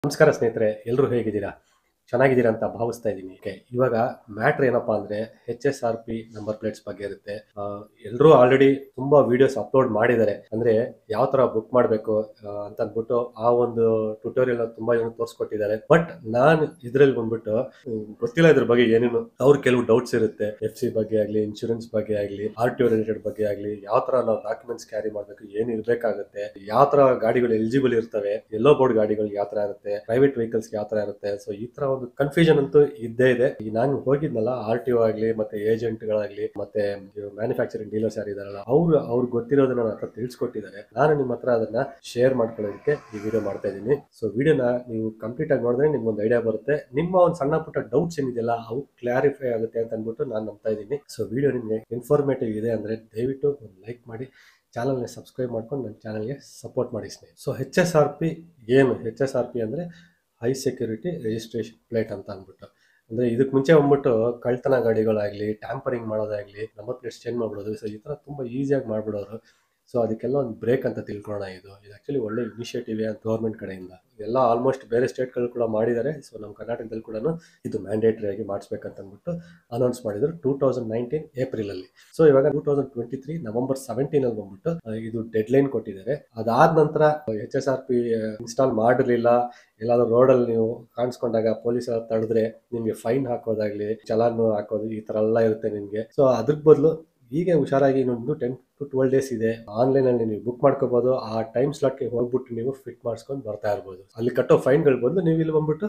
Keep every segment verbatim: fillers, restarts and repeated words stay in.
ನಮಸ್ಕಾರ ಸ್ನೇಹಿತರೆ, ಎಲ್ಲರೂ ಹೇಗಿದ್ದೀರಾ? ಚೆನ್ನಾಗಿದ್ದೀರಾ ಅಂತ ಭಾವಿಸ್ತಾ ಇದ್ದೀನಿ. ಓಕೆ, ಇವಾಗ ಮ್ಯಾಟ್ರ್ ಏನಪ್ಪಾ ಅಂದ್ರೆ H S R P number plates ಬಗ್ಗೆ ಇರುತ್ತೆ. ಎಲ್ಲರೂ ಆಲ್ರೆಡಿ ತುಂಬಾ ವಿಡಿಯೋಸ್ ಅಪ್ಲೋಡ್ ಮಾಡಿದ್ದಾರೆ. ಅಂದ್ರೆ ಯಾವ ತರ ಬುಕ್ ಮಾಡಬೇಕು ಅಂತ ಅಂದ್ಬಿಟ್ಟು ಆ ಒಂದು ಟ್ಯುಟೋರಿಯಲ್ ತುಂಬಾ ಜನ ತೋರಿಸ್ಕೊಟ್ಟಿದ್ದಾರೆ. ಬಟ್ ನಾನು ಇದ್ರಲ್ಲಿ ಬಂದ್ಬಿಟ್ಟು ಹ್ಮ್, ಗೊತ್ತಿಲ್ಲ ಇದ್ರ ಬಗ್ಗೆ ಏನೇನು. ಅವ್ರ ಕೆಲವು ಡೌಟ್ಸ್ ಇರುತ್ತೆ. ಎಫ್ ಸಿ ಬಗ್ಗೆ ಆಗ್ಲಿ, ಇನ್ಶೂರೆನ್ಸ್ ಬಗ್ಗೆ ಆಗ್ಲಿ, ಆರ್ ಟಿ ರಿಲೇಟೆಡ್ ಬಗ್ಗೆ ಆಗ್ಲಿ, ಯಾವ ತರ ನಾವು ಡಾಕ್ಯುಮೆಂಟ್ಸ್ ಕ್ಯಾರಿ ಮಾಡ್ಬೇಕು, ಏನ್ ಇರ್ಬೇಕಾಗುತ್ತೆ, ಯಾವ ತರ ಗಾಡಿಗಳು ಎಲಿಜಿಬಲ್ ಇರ್ತವೆ, ಎಲ್ಲೋ ಬೋರ್ಡ್ ಗಾಡಿಗಳು ಯಾವ ತರ ಇರುತ್ತೆ, ಪ್ರೈವೇಟ್ ವೆಹಿಕಲ್ಸ್ ಯಾವ ತರ ಇರುತ್ತೆ. ಸೊ ಈ ತರ ಒಂದು ಕನ್ಫ್ಯೂಷನ್ ಅಂತೂ ಇದ್ದೇ ಇದೆ. ಈ ನಾನು ಹೋಗಿದ್ನಲ್ಲ ಆರ್ ಟಿ ಒ ಆಗ್ಲಿ, ಮತ್ತೆ ಏಜೆಂಟ್ ಗಳಾಗ್ಲಿ, ಮತ್ತೆ ಮ್ಯಾನುಫ್ಯಾಕ್ಚರಿಂಗ್ ಡೀಲರ್ಸ್ ಯಾರು ಇದಾರಲ್ಲ, ಅವ್ರು ಅವ್ರು ಗೊತ್ತಿರೋದನ್ನ ನನ್ನ ಹತ್ರ ತಿಳಿಸ್ಕೊಟ್ಟಿದ್ದಾರೆ. ನಾನು ನಿಮ್ಮ ಹತ್ರ ಅದನ್ನ ಶೇರ್ ಮಾಡ್ಕೊಳ್ಳೋದಕ್ಕೆ ಈ ವಿಡಿಯೋ ಮಾಡ್ತಾ ಇದ್ದೀನಿ. ಸೊ ವಿಡಿಯೋನ ನೀವು ಕಂಪ್ಲೀಟ್ ಆಗಿ ನೋಡಿದ್ರೆ ನಿಮ್ಗೆ ಒಂದು ಐಡಿಯಾ ಬರುತ್ತೆ. ನಿಮ್ಮ ಒಂದು ಸಣ್ಣ ಪುಟ್ಟ ಡೌಟ್ಸ್ ಏನಿದೆಯಲ್ಲ ಅವು ಕ್ಲಾರಿಫೈ ಆಗುತ್ತೆ ಅಂತ ಅಂದ್ಬಿಟ್ಟು ನಾನು ನಂಬ್ತಾ ಇದ್ದೀನಿ. ಸೊ ವಿಡಿಯೋ ನಿಮಗೆ ಇನ್ಫಾರ್ಮೇಟಿವ್ ಇದೆ ಅಂದ್ರೆ ದಯವಿಟ್ಟು ಒಂದು ಲೈಕ್ ಮಾಡಿ, ಚಾನಲ್ನ ಸಬ್ಸ್ಕ್ರೈಬ್ ಮಾಡ್ಕೊಂಡು ನನ್ನ ಚಾನಲ್ಗೆ ಸಪೋರ್ಟ್ ಮಾಡಿ ಸ್ನೇಹಿತರೆ. So H S R P ಏನು? ಎಚ್ ಎಸ್ ಆರ್ ಪಿ ಅಂದರೆ ಹೈ ಸೆಕ್ಯೂರಿಟಿ ರಿಜಿಸ್ಟ್ರೇಷನ್ ಪ್ಲೇಟ್ ಅಂತ ಅಂದ್ಬಿಟ್ಟು. ಅಂದರೆ ಇದಕ್ಕೆ ಮುಂಚೆ ಬಂದ್ಬಿಟ್ಟು ಕಳ್ತನ ಗಾಡಿಗಳಾಗಲಿ, ಟ್ಯಾಂಪರಿಂಗ್ ಮಾಡೋದಾಗಲಿ, ನಂಬರ್ ಪ್ಲೇಟ್ಸ್ ಚೇಂಜ್ ಮಾಡ್ಬಿಡೋದು, ಸೊ ಈ ಥರ ತುಂಬ ಈಸಿಯಾಗಿ ಮಾಡ್ಬಿಡೋರು. ಸೊ ಅದಕ್ಕೆಲ್ಲ ಒಂದು ಬ್ರೇಕ್ ಅಂತ ತಿಳ್ಕೊಳ್ಳೋಣ. ಇದು ಇದು ಆ್ಯಕ್ಚುಲಿ ಒಳ್ಳೆ ಇನಿಷಿಯೇಟಿವ್ ಗೌರ್ಮೆಂಟ್ ಕಡೆಯಿಂದ. ಎಲ್ಲ ಆಲ್ಮೋಸ್ಟ್ ಬೇರೆ ಸ್ಟೇಟ್ಗಳು ಕೂಡ ಮಾಡಿದ್ದಾರೆ. ಸೊ ನಮ್ಮ ಕರ್ನಾಟಕದಲ್ಲಿ ಕೂಡ ಇದು ಮ್ಯಾಂಡೇಟರಿ ಆಗಿ ಮಾಡಿಸ್ಬೇಕಂತ ಅಂದ್ಬಿಟ್ಟು ಅನೌನ್ಸ್ ಮಾಡಿದ್ರು ಟೂ ತೌಸಂಡ್ ನೈನ್ಟೀನ್ ಏಪ್ರಿಲ್ ಅಲ್ಲಿ. ಸೊ ಇವಾಗ two thousand twenty three November seventeen ಅಲ್ಲಿ ಬಂದ್ಬಿಟ್ಟು ಇದು ಡೆಡ್ ಲೈನ್ ಕೊಟ್ಟಿದ್ದಾರೆ. ಅದಾದ ನಂತರ H S R P install ಮಾಡಿರಲಿಲ್ಲ, ಎಲ್ಲಾದ್ರೂ ರೋಡಲ್ಲಿ ನೀವು ಕಾಣಿಸ್ಕೊಂಡಾಗ ಪೊಲೀಸ್ ತಡೆದ್ರೆ ನಿಮ್ಗೆ ಫೈನ್ ಹಾಕೋದಾಗ್ಲಿ, ಚಲಾನ್ ಹಾಕೋದು, ಈ ತರ ಎಲ್ಲ ಇರುತ್ತೆ ನಿಮ್ಗೆ. ಸೊ ಅದ್ರ ಬದಲು ಹೀಗೆ ಹುಷಾರಾಗಿ ಇನ್ನೊಂದು ಟೆನ್ ಟು ಟ್ವೆಲ್ ಡೇಸ್ ಇದೆ, ಆನ್ಲೈನ್ ಅಲ್ಲಿ ನೀವು ಬುಕ್ ಮಾಡ್ಕೋಬಹುದು. ಆ ಟೈಮ್ ಸ್ಲಾಟ್ಗೆ ಹೋಗ್ಬಿಟ್ಟು ನೀವು ಫಿಟ್ ಮಾಡಿಸ್ಕೊಂಡು ಬರ್ತಾ ಇರ್ಬೋದು. ಅಲ್ಲಿ ಕಟ್ಟೋ ಫೈನ್ಗಳು ಬದಲು ನೀವು ಇಲ್ಲಿ ಬಂದ್ಬಿಟ್ಟು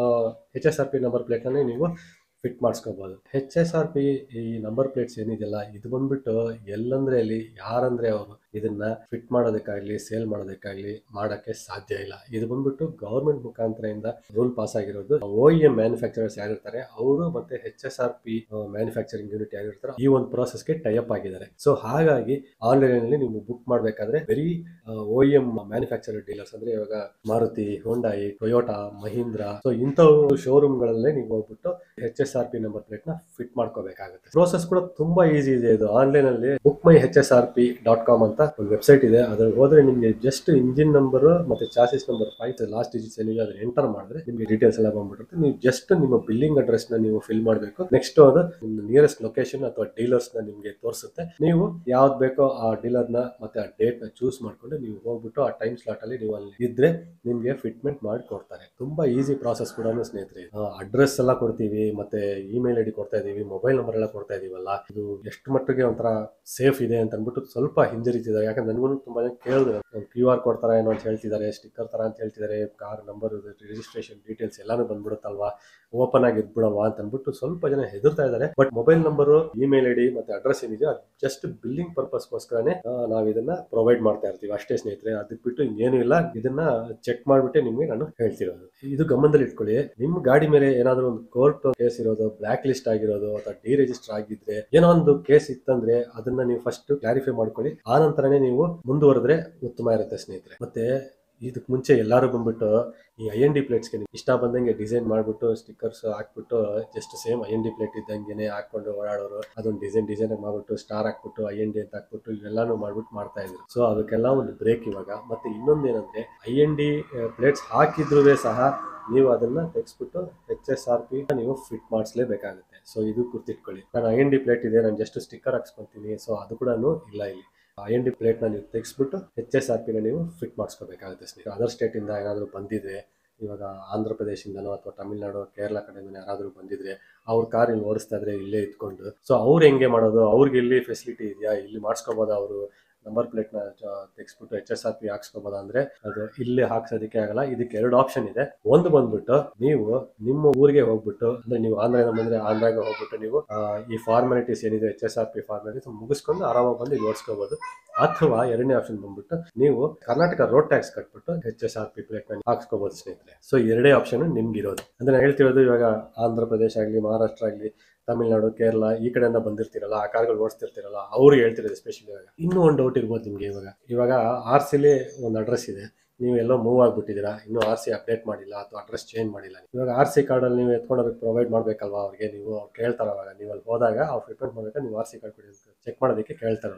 H S R P number plate ಅನ್ನು ನೀವು ಫಿಟ್ ಮಾಡಿಸ್ಕೋಬಹುದು. ಎಚ್ ಎಸ್ ಆರ್ ಪಿ ಈ ನಂಬರ್ ಪ್ಲೇಟ್ಸ್ ಏನಿದೆಯಲ್ಲ, ಇದು ಬಂದ್ಬಿಟ್ಟು ಎಲ್ಲಂದ್ರೆ ಅಲ್ಲಿ ಯಾರಂದ್ರೆ ಅವರು ಇದನ್ನ ಫಿಟ್ ಮಾಡೋದಕ್ಕಾಗ್ಲಿ, ಸೇಲ್ ಮಾಡೋದಕ್ಕಾಗ್ಲಿ ಮಾಡಕ್ಕೆ ಸಾಧ್ಯ ಇಲ್ಲ. ಇದು ಬಂದ್ಬಿಟ್ಟು ಗವರ್ಮೆಂಟ್ ಮುಖಾಂತರದಿಂದ ರೂಲ್ ಪಾಸ್ ಆಗಿರೋದು. ಓ ಇ ಎಂ ಮ್ಯಾನುಫ್ಯಾಕ್ಚರರ್ಸ್ ಯಾರಿರ್ತಾರೆ ಅವರು ಮತ್ತೆ H S R P manufacturing unit ಯಾರಿರ್ತಾರೆ ಈ ಒಂದು ಪ್ರೋಸೆಸ್ಗೆ ಟೈ ಅಪ್ ಆಗಿದ್ದಾರೆ. ಸೊ ಹಾಗಾಗಿ ಆನ್ಲೈನ್ ಅಲ್ಲಿ ನೀವು ಬುಕ್ ಮಾಡ್ಬೇಕಾದ್ರೆ ಬರೀ O E M manufacturer dealers ಅಂದ್ರೆ ಇವಾಗ Maruti, Hyundai, Toyota, Mahindra, so ಇಂಥವು ಶೋರೂಮ್ ಗಳಲ್ಲೇ ನೀವು ಹೋಗ್ಬಿಟ್ಟು H S R P number plate ನ ಫಿಟ್ ಮಾಡ್ಕೋಬೇಕಾಗುತ್ತೆ. ಪ್ರೋಸೆಸ್ ಕೂಡ ತುಂಬಾ ಈಸಿ ಇದೆ. ಇದು ಆನ್ಲೈನ್ ಅಲ್ಲಿ book my H S R P dot com ಅಂತ ಒಂದು ವೆಬ್ಸೈಟ್ ಇದೆ. ಅದ್ರಲ್ಲಿ ಹೋದ್ರೆ ನಿಮ್ಗೆ ಜಸ್ಟ್ ಇಂಜಿನ್ ನಂಬರ್ ಮತ್ತೆ chassis number five last digits ಏನಿದೆ ಅದನ್ನ ಎಂಟರ್ ಮಾಡಿದ್ರೆ ನಿಮ್ಗೆ ಡೀಟೇಲ್ಸ್ ಎಲ್ಲ ಬಂದ್ಬಿಡುತ್ತೆ. ನೀವು ಜಸ್ಟ್ ನಿಮ್ಮ ಬಿಲ್ಲಿಂಗ್ ಅಡ್ರೆಸ್ ನ ನೀವು ಫಿಲ್ ಮಾಡಬೇಕು. ನೆಕ್ಸ್ಟ್ ಅದು ನಿಮ್ಮ ನಿಯರೆಸ್ಟ್ ಲೊಕೇಶನ್ ಅಥವಾ ಡೀಲರ್ಸ್ ನ ನಿಮ್ಗೆ ತೋರಿಸುತ್ತೆ. ನೀವು ಯಾವ್ದು ಬೇಕೋ ಆ ಡೀಲರ್ ನ ಮತ್ತೆ ಆ ಡೇಟ್ ನ ಚೂಸ್ ಮಾಡ್ಕೊಂಡು ನೀವು ಹೋಗ್ಬಿಟ್ಟು ಆ ಟೈಮ್ ಸ್ಲಾಟ್ ಅಲ್ಲಿ ನೀವು ಅಲ್ಲಿ ಇದ್ರೆ ನಿಮ್ಗೆ ಫಿಟ್ಮೆಂಟ್ ಮಾಡಿ ಕೊಡ್ತಾರೆ. ತುಂಬಾ ಈಸಿ ಪ್ರಾಸೆಸ್ ಕೂಡ ಸ್ನೇಹಿತರೆ. ಅಡ್ರೆಸ್ ಎಲ್ಲ ಕೊಡ್ತೀವಿ, ಮತ್ತೆ ಇಮೇಲ್ ಐ ಡಿ ಕೊಡ್ತಾ ಇದೀವಿ, ಮೊಬೈಲ್ ನಂಬರ್ ಎಲ್ಲ ಕೊಡ್ತಾ ಇದೀವಲ್ಲ, ಇದು ಎಷ್ಟು ಮಟ್ಟಿಗೆ ಒಂಥರ ಸೇಫ್ ಇದೆ ಅಂತ ಅಂದ್ಬಿಟ್ಟು ಸ್ವಲ್ಪ ಹಿಂಜರಿತಿದ್ದಾರೆ. ಯಾಕಂದ್ರೆ ನನಗೂ ತುಂಬಾ ಜನ ಕೇಳಿದ್ರು, ಕ್ಯೂ ಆರ್ ಕೋಡ್ ತರ ಏನೋ ಅಂತ ಹೇಳ್ತಿದ್ದಾರೆ, ಸ್ಟಿಕ್ಕರ್ ತರ ಅಂತ ಹೇಳ್ತಿದ್ದಾರೆ, ಕಾರ್ ನಂಬರ್, ರಿಜಿಸ್ಟ್ರೇಷನ್ ಡೀಟೇಲ್ಸ್ ಎಲ್ಲಾನು ಬಂದ್ಬಿಡುತ್ತಲ್ವಾ, ಓಪನ್ ಆಗಿ ಇದ್ಬಿಡವಾ ಅಂತ ಅಂದ್ಬಿಟ್ಟು ಸ್ವಲ್ಪ ಜನ ಹೆದರ್ತಾ ಇದ್ದಾರೆ. But mobile number, email I D ಮತ್ತೆ ಅಡ್ರೆಸ್ ಏನಿದೆ ಅದು ಜಸ್ಟ್ ಬಿಲ್ಲಿಂಗ್ ಪರ್ಪಸ್ಗೋಸ್ಕರನೇ ನಾವು ಇದನ್ನ ಪ್ರೊವೈಡ್ ಮಾಡ್ತಾ ಇರ್ತೀವಿ ಅಷ್ಟೇ ಸ್ನೇಹಿತರೆ. ಅದಕ್ಕೆ ಬಿಟ್ಟು ಇನ್ನೇನು ಇಲ್ಲ. ಇದನ್ನ ಚೆಕ್ ಮಾಡ್ಬಿಟ್ಟೆ ನಿಮ್ಗೆ ನಾನು ಹೇಳ್ತಿರೋದು. ಇದು ಗಮನದಲ್ಲಿ ಇಟ್ಕೊಳ್ಳಿ. ನಿಮ್ ಗಾಡಿ ಮೇಲೆ ಏನಾದ್ರು ಒಂದು ಕೋರ್ಟ್ ಕೇಸ್ ಇರೋದು, ಬ್ಲಾಕ್ ಲಿಸ್ಟ್ ಆಗಿರೋದು ಅಥವಾ ಡಿ ರಿಜಿಸ್ಟರ್ ಆಗಿದ್ರೆ, ಏನೋ ಒಂದು ಕೇಸ್ ಇತ್ತಂದ್ರೆ ಅದನ್ನ ನೀವು ಫಸ್ಟ್ ಕ್ಲಾರಿಫೈ ಮಾಡ್ಕೊಳ್ಳಿ. ಆ ನಂತರನೇ ನೀವು ಮುಂದುವರೆದ್ರೆ ಉತ್ತಮ ಇರುತ್ತೆ ಸ್ನೇಹಿತರೆ. ಮತ್ತೆ ಇದಕ್ ಮುಂಚೆ ಎಲ್ಲಾರು ಬಂದ್ಬಿಟ್ಟು ಈ ಐ ಎನ್ ಡಿ ಪ್ಲೇಟ್ಸ್ಗೆ ಇಷ್ಟ ಬಂದಂಗೆ ಡಿಸೈನ್ ಮಾಡ್ಬಿಟ್ಟು ಸ್ಟಿಕ್ಕರ್ಸ್ ಹಾಕ್ಬಿಟ್ಟು just same I N D plate ಇದ್ದಂಗೆನೆ ಹಾಕೊಂಡು ಓಡಾಡೋರು. ಅದೊಂದು ಡಿಸೈನ್ ಡಿಸೈನ್ ಮಾಡ್ಬಿಟ್ಟು ಸ್ಟಾರ್ ಹಾಕ್ಬಿಟ್ಟು ಐ ಎನ್ ಡಿ ಅಂತ ಹಾಕ್ಬಿಟ್ಟು ಇವೆಲ್ಲಾನು ಮಾಡ್ಬಿಟ್ಟು ಮಾಡ್ತಾ ಇದ್ರು. ಸೊ ಅದಕ್ಕೆಲ್ಲ ಒಂದು ಬ್ರೇಕ್ ಇವಾಗ. ಮತ್ತೆ ಇನ್ನೊಂದೇನಂದ್ರೆ ಐ ಎನ್ ಡಿ ಪ್ಲೇಟ್ಸ್ ಹಾಕಿದ್ರು ಸಹ ನೀವು ಅದನ್ನ ತೆಗೆಸ್ಬಿಟ್ಟು ಎಚ್ ಎಸ್ ಆರ್ ಪಿ ನೀವು ಫಿಟ್ ಮಾಡಿಸ್ಲೇಬೇಕಾಗುತ್ತೆ. ಸೊ ಇದು ಗುರ್ತಿಟ್ಕೊಳ್ಳಿ. ನಾನು ಐ ಎನ್ ಡಿ ಪ್ಲೇಟ್ ಇದೆ, ನಾನು ಜಸ್ಟ್ ಸ್ಟಿಕ್ಕರ್ ಹಾಕ್ಸ್ಕೊಂತೀನಿ, ಸೊ ಅದು ಕೂಡ ಇಲ್ಲ. ಇಲ್ಲಿ ಐ ಎನ್ ಡಿ ಪ್ಲೇಟ್ ನ ನೀವು ತೆಗೆಸ್ಬಿಟ್ಟು ಎಚ್ ಎಸ್ ಆರ್ ಪಿ ನ ನೀವು ಫಿಟ್ ಮಾಡಿಸ್ಕೋಬೇಕಾಗುತ್ತೆ ಸ್ನೇಹಿತರೆ. ಅದರ್ ಸ್ಟೇಟ್ ಇಂದ ಏನಾದ್ರು ಬಂದಿದ್ರೆ, ಇವಾಗ ಆಂಧ್ರ ಪ್ರದೇಶದಿಂದನೋ ಅಥವಾ ತಮಿಳ್ನಾಡು, ಕೇರಳ ಕಡೆಯಿಂದ ಯಾರಾದ್ರೂ ಬಂದಿದ್ರೆ ಅವ್ರ ಕಾರ್ ಇಲ್ಲಿ ಓಡಿಸ್ತಾ ಇದ್ರೆ ಇಲ್ಲೇ ಇದ್ಕೊಂಡು, ಸೊ ಅವ್ರು ಹೆಂಗೆ ಮಾಡೋದು, ಅವ್ರಿಗೆ ಇಲ್ಲಿ ಫೆಸಿಲಿಟಿ ಇದೆಯಾ, ಇಲ್ಲಿ ಮಾಡಿಸ್ಕೋಬೋದಾ, ಅವರು ನಂಬರ್ ಪ್ಲೇಟ್ ನ ತೆಗೆಸ್ಬಿಟ್ಟು ಎಚ್ ಎಸ್ ಆರ್ ಪಿ ಹಾಕ್ಸ್ಕೋಬೋದ ಅಂದ್ರೆ ಅದು ಇಲ್ಲಿ ಹಾಕ್ಸೋದಕ್ಕೆ ಆಗಲ್ಲ. ಇದಕ್ಕೆ ಎರಡು ಆಪ್ಷನ್ ಇದೆ. ಒಂದು ಬಂದ್ಬಿಟ್ಟು ನೀವು ನಿಮ್ಮ ಊರಿಗೆ ಹೋಗ್ಬಿಟ್ಟು, ಅಂದ್ರೆ ನೀವು ಆಂಧ್ರದಿಂದ ಬಂದ್ರೆ ಆಂಧ್ರಾಗ ಹೋಗ್ಬಿಟ್ಟು ನೀವು ಈ ಫಾರ್ಮಾಲಿಟೀಸ್ ಏನಿದೆ H S R P formalities ಮುಗಿಸ್ಕೊಂಡು ಆರಾಮಾಗಿ ಬಂದು ಇಲ್ಲಿ ಓಡಿಸ್ಕೋಬಹುದು. ಅಥವಾ ಎರಡನೇ ಆಪ್ಷನ್ ಬಂದ್ಬಿಟ್ಟು ನೀವು ಕರ್ನಾಟಕ ರೋಡ್ ಟ್ಯಾಕ್ಸ್ ಕಟ್ಬಿಟ್ಟು H S R P plate ನ ಹಾಕ್ಸ್ಕೋಬಹುದು ಸ್ನೇಹಿತರೆ. ಸೊ ಎರಡೇ ಆಪ್ಷನ್ ನಿಮ್ಗೆ ಇರೋದು. ಅಂದ್ರೆ ನಾನು ಹೇಳ್ತಿರೋದು ಇವಾಗ ಆಂಧ್ರ ಪ್ರದೇಶ ಆಗ್ಲಿ, ಮಹಾರಾಷ್ಟ್ರ ಆಗ್ಲಿ, ತಮಿಳ್ನಾಡು, ಕೇರಳ ಈ ಕಡೆಯಿಂದ ಬಂದಿರ್ತೀರಲ್ಲ, ಆ ಕಾರ್ಗಳು ಓಡಿಸ್ತಿರ್ತೀರಲ್ಲ, ಅವ್ರಿಗೆ ಹೇಳ್ತಿರೋದು ಎಸ್ಪೆಷಲಿ. ಇವಾಗ ಇನ್ನೂ ಒಂದು ಡೌಟ್ ಇರ್ಬೋದು ನಿಮ್ಗೆ. ಇವಾಗ ಇವಾಗ ಆರ್ ಸಿಲಿ ಒಂದು ಅಡ್ರೆಸ್ ಇದೆ, ನೀವು ಎಲ್ಲೋ ಮೂವ್ ಆಗ್ಬಿಟ್ಟಿದ್ದೀರಾ, ಇನ್ನೂ ಆರ್ ಸಿ ಅಪ್ಡೇಟ್ ಮಾಡಿಲ್ಲ ಅಥವಾ ಅಡ್ರೆಸ್ ಚೇಂಜ್ ಮಾಡಿಲ್ಲ. ಇವಾಗ ಆರ್ ಸಿ ಕಾರ್ಡಲ್ಲಿ ನೀವು ಎತ್ಕೊಂಡು ಅದಕ್ಕೆ ಪ್ರೊವೈಡ್ ಮಾಡ್ಬೇಕಲ್ವಾ ಅವ್ರಿಗೆ. ನೀವು ಕೇಳ್ತಾರ ಅವಾಗ ನೀವು ಅಲ್ಲಿ ಹೋದಾಗ ಅವ್ರು ಫಿಟ್ಮೆಂಟ್ ಮಾಡ್ಬೇಕಾದ್ರೆ ನೀವು ಆರ್ ಸಿ ಕಾರ್ಡ್ ಕೊಡಿ ಚೆಕ್ ಮಾಡೋದಕ್ಕೆ ಕೇಳ್ತಾರೆ.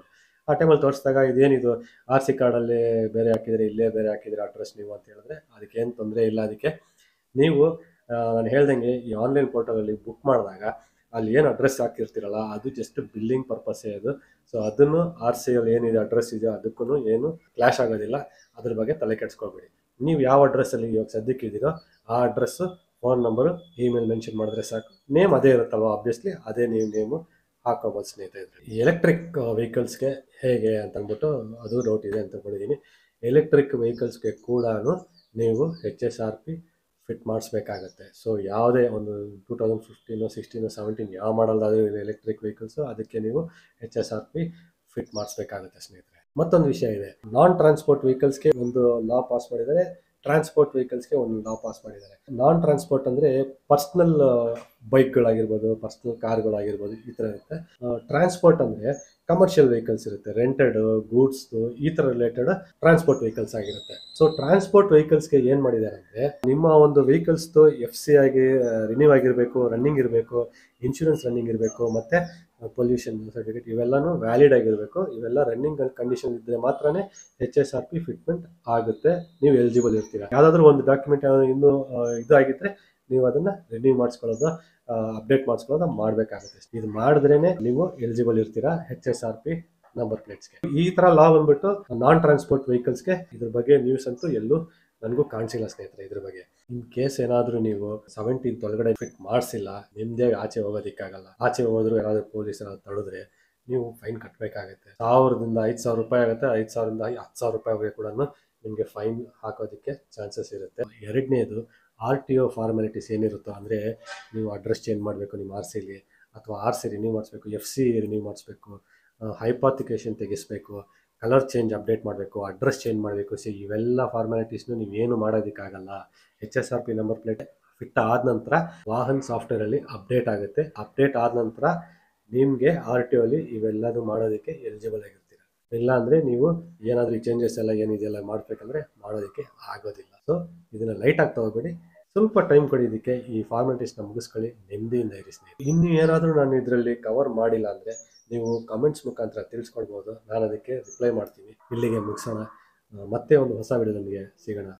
ಆ ಟೈಮಲ್ಲಿ ತೋರಿಸಿದಾಗ ಇದೇನಿದು ಆರ್ ಸಿ ಕಾರ್ಡಲ್ಲಿ ಬೇರೆ ಹಾಕಿದರೆ ಇಲ್ಲೇ ಬೇರೆ ಹಾಕಿದರೆ ಅಡ್ರೆಸ್ ನೀವು ಅಂತ ಹೇಳಿದ್ರೆ ಅದಕ್ಕೇನು ತೊಂದರೆ ಇಲ್ಲ. ಅದಕ್ಕೆ ನೀವು ನಾನು ಹೇಳ್ದಂಗೆ ಈ ಆನ್ಲೈನ್ ಪೋರ್ಟಲಲ್ಲಿ ಬುಕ್ ಮಾಡಿದಾಗ ಅಲ್ಲಿ ಏನು ಅಡ್ರೆಸ್ ಹಾಕಿರ್ತೀರಲ್ಲ ಅದು ಜಸ್ಟ್ ಬಿಲ್ಲಿಂಗ್ ಪರ್ಪಸ್ಸೇ ಅದು. ಸೊ ಅದನ್ನು ಆರ್ ಸಿ ಅಲ್ಲಿ ಏನಿದೆ ಅಡ್ರೆಸ್ ಇದೆಯೋ ಅದಕ್ಕೂ ಏನು ಕ್ಲಾಶ್ ಆಗೋದಿಲ್ಲ, ಅದ್ರ ಬಗ್ಗೆ ತಲೆ ಕೆಡಿಸ್ಕೊಬೇಡಿ. ನೀವು ಯಾವ ಅಡ್ರೆಸ್ಸಲ್ಲಿ ಇವಾಗ ಸದ್ಯಕ್ಕೆ ಇದ್ದೀರೋ ಆ address, phone number, email mention ಮಾಡಿದ್ರೆ ಸಾಕು. ನೇಮ್ ಅದೇ ಇರುತ್ತಲ್ವ, ಆಬ್ವಿಯಸ್ಲಿ ಅದೇ ನೀವು ನೇಮು ಹಾಕೋಬೋದು ಸ್ನೇಹಿತರೆ. ಎಲೆಕ್ಟ್ರಿಕ್ ವೆಹಿಕಲ್ಸ್ಗೆ ಹೇಗೆ ಅಂತ ಅಂದ್ಬಿಟ್ಟು ಅದು ಡೌಟ್ ಇದೆ ಅಂತ ಅಂದ್ಕೊಂಡಿದ್ದೀನಿ. ಎಲೆಕ್ಟ್ರಿಕ್ ವೆಹಿಕಲ್ಸ್ಗೆ ಕೂಡ ನೀವು H S R P fit ಮಾಡಿಸ್ಬೇಕಾಗತ್ತೆ. ಸೊ ಯಾವುದೇ ಒಂದು two thousand fifteen sixteen seventeen ಯಾವ ಮಾಡಲ್ದಾದರೂ ಎಲೆಕ್ಟ್ರಿಕ್ ವೆಹಿಕಲ್ಸು ಅದಕ್ಕೆ ನೀವು H S R P fit ಮಾಡಿಸ್ಬೇಕಾಗುತ್ತೆ ಸ್ನೇಹಿತರೆ. ಮತ್ತೊಂದು ವಿಷಯ ಇದೆ, ನಾನ್ ಟ್ರಾನ್ಸ್ಪೋರ್ಟ್ ವೆಹಿಕಲ್ಸ್ಗೆ ಒಂದು ಲಾ ಪಾಸ್ ಮಾಡಿದ್ದಾರೆ, ಟ್ರಾನ್ಸ್ಪೋರ್ಟ್ ವೆಹಿಕಲ್ಸ್ಗೆ ಒಂದು ಲಾ ಪಾಸ್ ಮಾಡಿದ್ದಾರೆ. ನಾನ್ ಟ್ರಾನ್ಸ್ಪೋರ್ಟ್ ಅಂದರೆ ಪರ್ಸ್ನಲ್ ಬೈಕ್ಗಳಾಗಿರ್ಬೋದು, ಪರ್ಸ್ನಲ್ ಕಾರ್ಗಳಾಗಿರ್ಬೋದು, ಈ ಥರ ಇರುತ್ತೆ. ಟ್ರಾನ್ಸ್ಪೋರ್ಟ್ ಅಂದರೆ ಕಮರ್ಷಿಯಲ್ ವೆಹಿಕಲ್ಸ್ ಇರುತ್ತೆ, ರೆಂಟೆಡ್ ಗೂಡ್ಸ್ ಈ ಥರ ರಿಲೇಟೆಡ್ ಟ್ರಾನ್ಸ್ಪೋರ್ಟ್ ವೆಹಿಕಲ್ಸ್ ಆಗಿರುತ್ತೆ. ಸೊ ಟ್ರಾನ್ಸ್ಪೋರ್ಟ್ ವೆಹಿಕಲ್ಸ್ಗೆ ಏನು ಮಾಡಿದ್ದಾರೆ ಅಂದರೆ, ನಿಮ್ಮ ಒಂದು ವೆಹಿಕಲ್ಸ್ದು ಎಫ್ ಸಿ ಆಗಿ ರಿನ್ಯೂ ಆಗಿರಬೇಕು, ರನ್ನಿಂಗ್ ಇರಬೇಕು, ಇನ್ಶೂರೆನ್ಸ್ ರನ್ನಿಂಗ್ ಇರಬೇಕು, ಮತ್ತು ಪೊಲ್ಯೂಷನ್ ಸರ್ಟಿಫಿಕೇಟ್ ಇವೆಲ್ಲನೂ ವ್ಯಾಲಿಡ್ ಆಗಿರಬೇಕು. ಇವೆಲ್ಲ ರನ್ನಿಂಗ್ ಕಂಡೀಷನ್ ಇದ್ದರೆ ಮಾತ್ರನೇ H S R P fitment ಆಗುತ್ತೆ, ನೀವು ಎಲಿಜಿಬಲ್ ಇರ್ತೀರಾ. ಯಾವುದಾದ್ರೂ ಒಂದು ಡಾಕ್ಯುಮೆಂಟ್ ಇನ್ನೂ ಇದಾಗಿದ್ದರೆ ನೀವು ಅದನ್ನು ರಿನ್ಯೂ ಮಾಡಿಸ್ಕೊಳ್ಳೋದು, ಅಪ್ಡೇಟ್ ಮಾಡಿಸ್ಕೊಳ್ಳೋದು ಮಾಡಬೇಕಾಗುತ್ತೆ. ಇದು ಮಾಡಿದ್ರೇನೆ ನೀವು ಎಲಿಜಿಬಲ್ ಇರ್ತೀರಾ H S R P number ಪ್ಲೇಟ್ಸ್ಗೆ. ಈ ಥರ ಲಾ ಬಂದ್ಬಿಟ್ಟು ನಾನ್ ಟ್ರಾನ್ಸ್ಪೋರ್ಟ್ ವೆಹಿಕಲ್ಸ್ಗೆ ಇದ್ರ ಬಗ್ಗೆ ನ್ಯೂಸ್ ಅಂತೂ ಎಲ್ಲೂ ನನಗೂ ಕಾಣಿಸಿಲ್ಲ ಸ್ನೇಹಿತರೆ. ಇದ್ರ ಬಗ್ಗೆ ಇನ್ ಕೇಸ್ ಏನಾದರೂ ನೀವು ಸೆವೆಂಟೀನ್ ಒಳಗಡೆ ಫಿಟ್ ಮಾಡಿಸಿಲ್ಲ, ನಿಮ್ಮದೇ ಆಚೆ ಹೋಗೋದಕ್ಕಾಗಲ್ಲ. ಆಚೆ ಹೋದ್ರು ಯಾರಾದರೂ ಪೊಲೀಸರು ತಡೆದ್ರೆ ನೀವು ಫೈನ್ ಕಟ್ಟಬೇಕಾಗುತ್ತೆ. ಸಾವಿರದಿಂದ ಐದು ಸಾವಿರ ರೂಪಾಯಿ ಆಗುತ್ತೆ, ಐದು ಸಾವಿರದಿಂದ ಹತ್ತು ಸಾವಿರ ರೂಪಾಯಿವರೆಗೆ ಕೂಡ ನಿಮಗೆ ಫೈನ್ ಹಾಕೋದಕ್ಕೆ ಚಾನ್ಸಸ್ ಇರುತ್ತೆ. ಎರಡನೇದು, ಆರ್ ಟಿ ಒ ಫಾರ್ಮಾಲಿಟೀಸ್ ಏನಿರುತ್ತೋ, ಅಂದರೆ ನೀವು ಅಡ್ರೆಸ್ ಚೇಂಜ್ ಮಾಡಬೇಕು ನಿಮ್ಮ ಆರ್ ಸಿಲಿ, ಅಥವಾ ಆರ್ ಸಿ ರಿನ್ಯೂ ಮಾಡಿಸ್ಬೇಕು, ಎಫ್ ಸಿ ರಿನ್ಯೂ ಮಾಡಿಸ್ಬೇಕು, ಹೈಪಾಥಿಕೇಷನ್ ತೆಗಿಸ್ಬೇಕು, ಕಲರ್ ಚೇಂಜ್ ಅಪ್ಡೇಟ್ ಮಾಡಬೇಕು, ಅಡ್ರೆಸ್ ಚೇಂಜ್ ಮಾಡಬೇಕು. ಸಿ ಇವೆಲ್ಲ ಫಾರ್ಮಾಲಿಟೀಸ್ನು ನೀವೇನು ಮಾಡೋದಕ್ಕಾಗಲ್ಲ. H S R P number plate fit ಆದ ನಂತರ ವಾಹನ್ ಸಾಫ್ಟ್ವೇರಲ್ಲಿ ಅಪ್ಡೇಟ್ ಆಗುತ್ತೆ. ಅಪ್ಡೇಟ್ ಆದ ನಂತರ ನಿಮಗೆ ಆರ್ ಟಿ ಒಲಿ ಇವೆಲ್ಲದೂ ಮಾಡೋದಕ್ಕೆ ಎಲಿಜಿಬಲ್ ಆಗಿರ್ತೀರ. ಇಲ್ಲ ಅಂದರೆ ನೀವು ಏನಾದರೂ ಈ ಚೇಂಜಸ್ ಎಲ್ಲ ಏನಿದೆಯಲ್ಲ ಮಾಡಬೇಕಂದ್ರೆ ಮಾಡೋದಕ್ಕೆ ಆಗೋದಿಲ್ಲ. ಸೊ ಇದನ್ನು ಲೈಟಾಗಿ ತಗೋಬೇಡಿ, ಸ್ವಲ್ಪ ಟೈಮ್ ಕೊಡಿ ಇದಕ್ಕೆ. ಈ ಫಾರ್ಮಾಲಿಟೀಸ್ನ ಮುಗಿಸ್ಕೊಳ್ಳಿ, ನೆಮ್ಮದಿಯಿಂದ ಇರಿ ಸ್ನೇಹಿತರೆ. ಇನ್ನು ಏನಾದರೂ ನಾನು ಇದರಲ್ಲಿ ಕವರ್ ಮಾಡಿಲ್ಲ ಅಂದರೆ ನೀವು ಕಮೆಂಟ್ಸ್ ಮುಖಾಂತರ ತಿಳಿಸ್ಕೊಳ್ಬೋದು, ನಾನು ಅದಕ್ಕೆ ರಿಪ್ಲೈ ಮಾಡ್ತೀನಿ. ಇಲ್ಲಿಗೆ ಮುಗಿಸೋಣ, ಮತ್ತೆ ಒಂದು ಹೊಸ ವಿಡಿಯೋದೊಂದಿಗೆ ಸಿಗೋಣ.